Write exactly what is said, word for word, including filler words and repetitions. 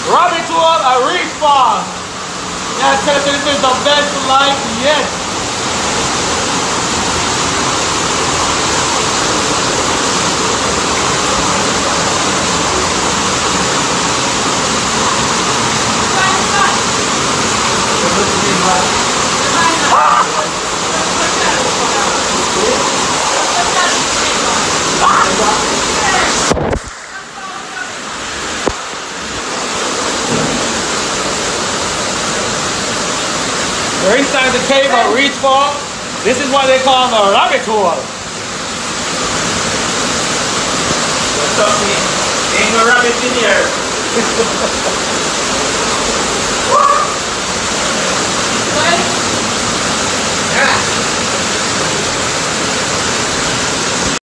Rabbit hole and reach far. Yeah, I tell you, this is the best life yet. We're inside the cave of reach for. This is what they call the rabbit hole. What's up, man? Ain't no rabbit in here.